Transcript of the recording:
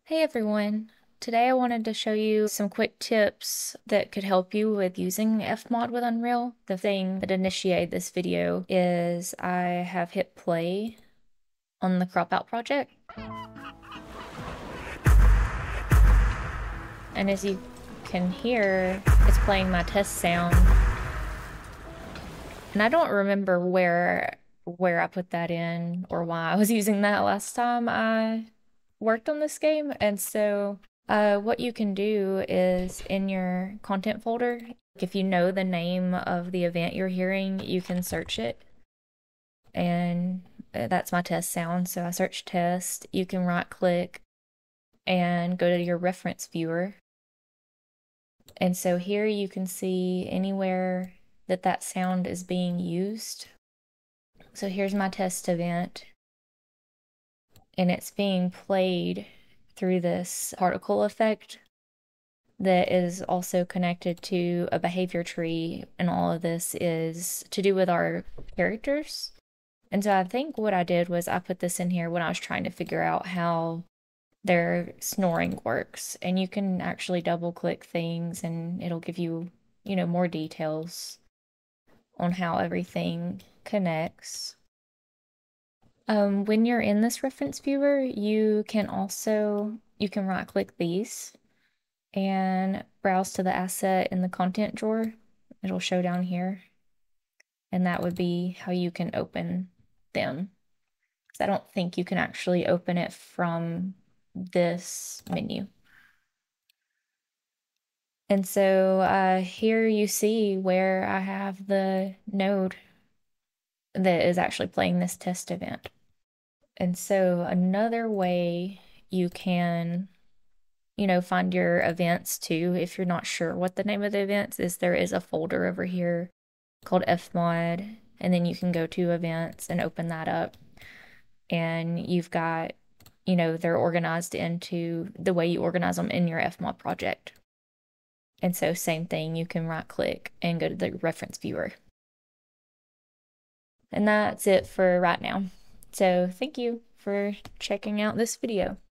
Hey everyone! Today I wanted to show you some quick tips that could help you with using FMOD with Unreal. The thing that initiated this video is I have hit play on the Cropout project. And as you can hear, it's playing my test sound. And I don't remember where I put that in or why I was using that last time I worked on this game. And so what you can do is in your content folder, if you know the name of the event you're hearing, you can search it. And that's my test sound. So I search test. You can right click and go to your reference viewer. And so here you can see anywhere that sound is being used. So here's my test event, and it's being played through this particle effect that is also connected to a behavior tree, and all of this is to do with our characters. And so I think what I did was I put this in here when I was trying to figure out how their snoring works, and you can actually double click things and it'll give you, more details on how everything connects. When you're in this reference viewer, you can right click these and browse to the asset in the content drawer. It'll show down here. And that would be how you can open them. Because I don't think you can actually open it from this menu. And so here you see where I have the node that is actually playing this test event. And so another way you can, find your events too, if you're not sure what the name of the events is, there is a folder over here called FMOD, and then you can go to events and open that up. And you've got, they're organized into the way you organize them in your FMOD project. And so same thing, you can right click and go to the reference viewer. And that's it for right now. So thank you for checking out this video.